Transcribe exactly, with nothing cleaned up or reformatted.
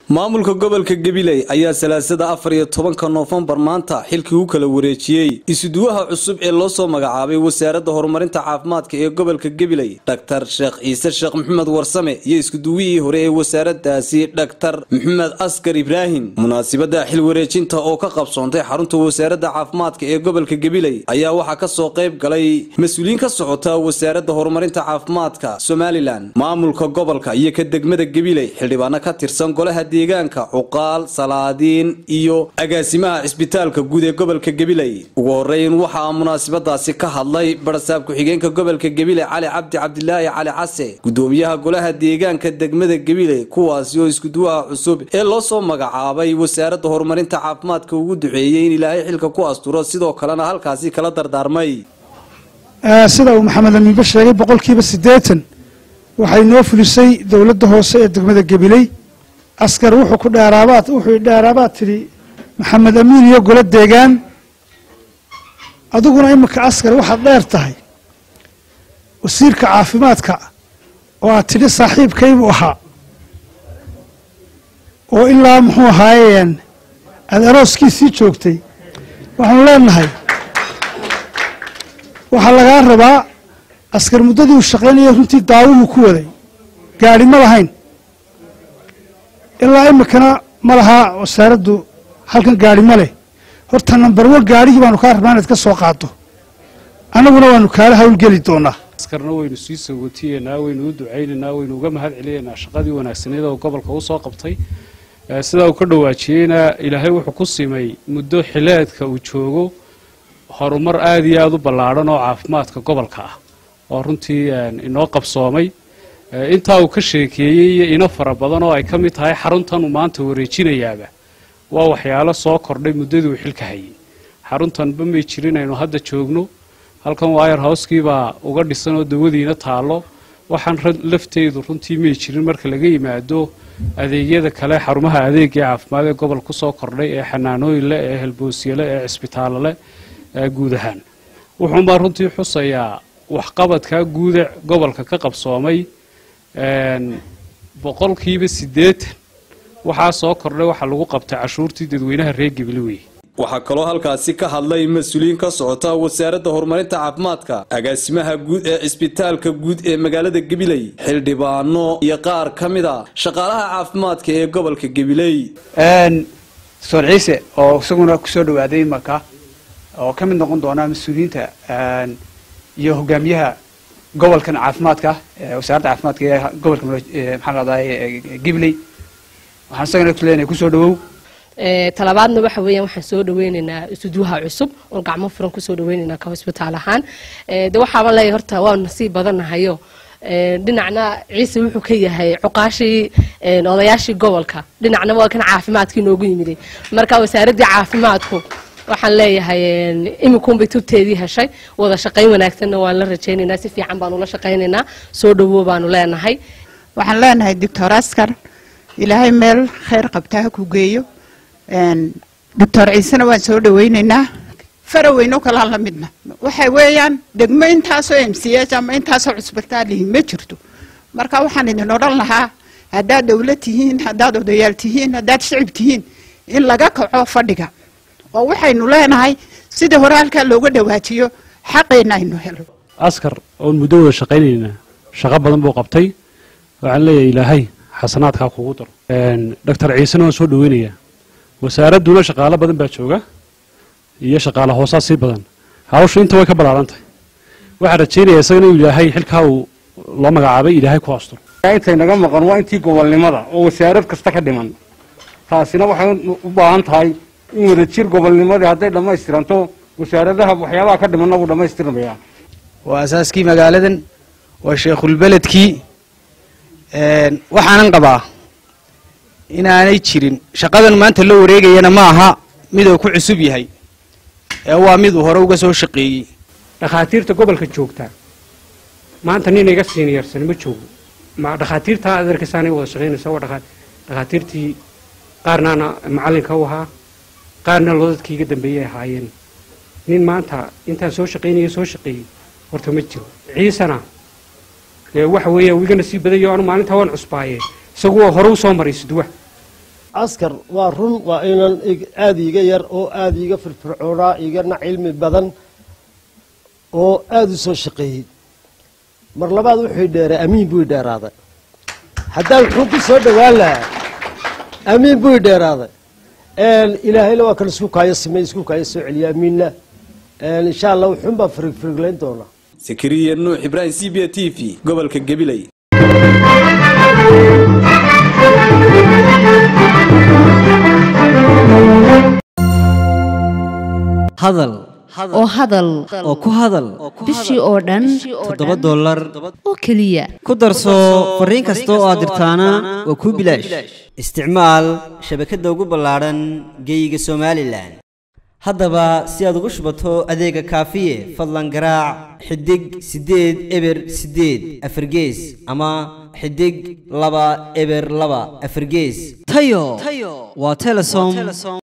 maamulka gobolka Gabiley ayaa salaasada afar iyo tobanka Noofambar maanta xilkii uu kala wareejiyay isuduwaha cusub ee loo soo magacaabay wasaaradda horumarinta caafimaadka ee gobolka Gabiley Dr Sheekh Ciise Sheekh Maxamed Warsame iyo iskuduwihii hore ee wasaaraddaasi Dr Maxamed Askar Ibrahim munaasabada xil wareejinta oo ka qabsoontay xarunta wasaaradda caafimaadka ee gobolka Gabiley ayaa waxa ka soo qayb galay mas'uuliyiin ka socota wasaaradda horumarinta caafimaadka Somaliland maamulka gobolka iyo ka degmada Gabiley xildhibaano ka tirsan golaha deegaanka cuqaal salaadiin iyo agaasimaha isbitaalka guud ee gobolka Gabiley ugu horeyn waxa munaasabadaasi ka hadlay barsaab ku xigeenka gobolka Gabiley Cali Cabdi Cabdilaahi Cali Case gudoomiyaha golaha deegaanka degmada Gabiley kuwaas oo isku duwaha cusub ee loo soo magacaabay wasaaradda horumarinta caafimaadka ugu duceeyay in Ilaahay xilka ku asturo sidoo kalena halkaasi kala dardaarmay sida uu Maxamed Amiin sheegay boqolkiiba siddeetan waxay noo fulisay dawladda hoose ee degmada Gabiley askar wuxuu ku dheeraabaad wuxuu dheeraabaad tiri Maxamed Amiin iyo golo deegaan aduguna imika askar waxa dheer tahay wasiirka caafimaadka oo aad tiri saaxiibkaygu ahaa oo ilaa muxuu ahaayeen adarooskiisii joogtay waxaan leenahay waxa laga rabaa askar muddadii uu shaqeynayay runtii daawadu ku waday gaari ma lahayn ilaa imikana ma laha wasaaraddu halkan gaari ma leh horta number one gaarigii baanu ka rabnaa inaad ka soo qaado annaguna waanu kaala hawlgeli doonaa askarna waynu sii sawatiyeynaa waynu u ducaynaynaa waynu uga mahad celinaynaa shaqadii wanaagsaneed oo gobolka u soo qabtay sida uu ka dhawaajiyeyna ilaahay wuxuu ku simay muddo xileedka uu joogo horumar aad iyo aad u ballaaran oo caafimaadka gobolka ah oo runtii inoo qabsoomay inta uu ka sheekeeyay ina fara badan oo ay ka mid tahay xaruntan uu maanta wareejinayaaba waa waxyaalo soo kordhay muddadii uu xilka hayay xaruntan ba may jirin aynu hadda joogno halkan wire house-kii baa uga dhisan oo dawadiina taalo waxaan lafteedu runtii may jirin marka laga yimaado adeegyada kale xarumaha adeegga caafimaad ee gobolka ku soo kordhay ee xanaanooyin leh ee helboosyo leh ee cisbitaallo leh guud ahaan wuxuu ma runtii xusayaa waxqabadka guud ee gobolka ka qabsoomay boqolkiiba siddeetan waxaa soo kordhay waxa lagu qabtay cashuurtii dadweynaha reer Gabiley waxa kaloo halkaasi ka hadlay mas'uuliyiin ka socota wasaaradda horumarinta caafimaadka agaasimaha guud ee isbitaalka guud ee magaalada Gabiley xildhibaano iyo qaar kamida shaqaalaha caafimaadka ee gobolka Gabiley een Doctor Ciise oo isaguna ku soo dhawaaday marka oo kamid noqon doona mas'uuliyiinta een iyo hogaamiyaha gobolkan caafimaadka wasaaradda caafimaadka ee gobolka maxaa la yiraahdaa Gabiley waxaan isagana ku leenahay ku soo dhawow ee talabaadna waxa weeyaan waxaan soo dhaweynaynaa isuduwaha cusub oo gacmo furan ku soo dhaweynaynaa ka hospitaal ahaan ee de waxa leeyahay horta waa nasiib badanahayo ee dhinacna Ciise wuxuu ka yahay cuqaashii ee odayaashii gobolka dhinacna waa kan caafimaadkii noogu yimid marka wasaaradda caafimaadku waxaan leeyahay imikuun bay tubteedii heshay wada shaqayn wanaagsan waan la rajaynaynaa si fiican baan ula shaqaynaynaa soo dhawow baanu leenahay waxaan leenahay Doctor Askar ilaahay meel khayr qabtaa ku geeyo een Doctor Ciise waan soo dhaweynaynaa faraweyno kala la midna waxa weeyaan degmo intaas oo M C H ama intaas oo cusbitaal ma jirto marka waxaan idin oran lahaa haddaad dawlad tihiin haddaad odayaal tihiin haddaad shicib tihiin in laga kaco fadhiga oo waxaynu leenahay sida hore halka looga dhawaajiyo xaqeena aynu helo askar oo muddo wada shaqeynayna shaqo badan buu qabtay waxaan leeyahay ilaahay xasanaadka kugu daro een Doctor Ciise oo soo dhaweynaya wasaaraduna shaqaale badan baa jooga iyo shaqaale hoosaas si badan hawshu inta way ka balaarantahay waxa rajaynayaa isagana inuu ilaahay xilka uu loo magacaabay ilaahay ku asturo intay naga maqan waa intii gobolnimada oo wasaarad kasta ka dhiman taasina waxay u baahan tahay in wada jir gobolnimadii hadday dhammaystiranto wasaaradaha waxyaabaha ka dhimanna uu dhammaystirnayaa waa asaaskii magaaladan waa sheekhul beledkii een waxaanan qabaa inaanay jirin shaqadan maanta la wareegayana ma aha mid uu ku cusub yahay ee waa mid uu hore uga soo shaqeeyay dhakhaatiirta gobolka joogta maanta nin iga siiniyarsan ma joogo ma dhakhaatiirta adeerkiisaanay wada shaqeynaysaa waa dhakhaatiirtii qaarna macalinka u ahaa qaarna lodadkii iga dambeeyay ahaayeen nin maanta intaan soo shaqeynaya soo shaqeeyay horta ma jiro ciisana ee waxa weeye wigana sii badayo aan maalinta waan cusbaayeen isagoo hore u soo maray sidwa askar waa run waa inaan aada iga yar oo aada iga firfircoonaa igana cilmi badan oo aada u soo shaqeeyey mar labaad wuxuu dheeray amiin buu dheeraaday haddaan wuxuu ku soo dhawaan lahaa amiin buu dheeraaday ilaahayna waa kan isku kaayo simay isku kaayo soo celiya amiinna insha allah wuxuun baan firig firiglayn doonaa Zakariya Nuux Ibrahim C B A T V gobolka Gabiley hadal oo hadal oo ku hadal bishii oo dhan toddoba dollar oo kaliya ku darso fariin kasta oo aad dirtaana waa ku bilaash isticmaal shabakadda ugu ballaaran geyga Soomaaliland haddaba si aad ugu shubato adeega kaafiye fadlan garaac xidig sideed eber sideed afargees ama xidig laba eber laba afargees tayo waa Telesom